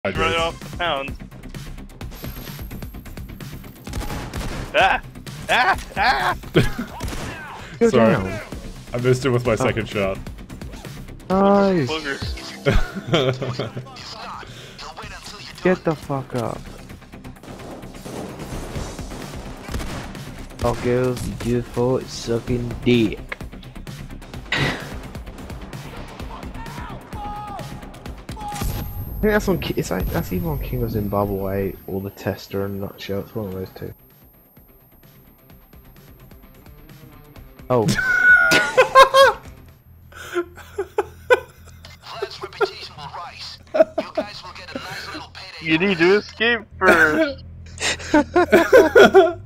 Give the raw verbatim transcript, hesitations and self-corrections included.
Right off the pound. Ah! Ah! Ah! Sorry. Down. I missed it with my oh. second shot. Nice. Booger. Get the fuck up. All girls are good for sucking dick. I think that's on. It's like that's either on King of Zimbabwe or the Tester and Nutshell. It's one of those two. Oh. Vlad's reputation will rise. You guys will get a nice little payday. You need to escape first.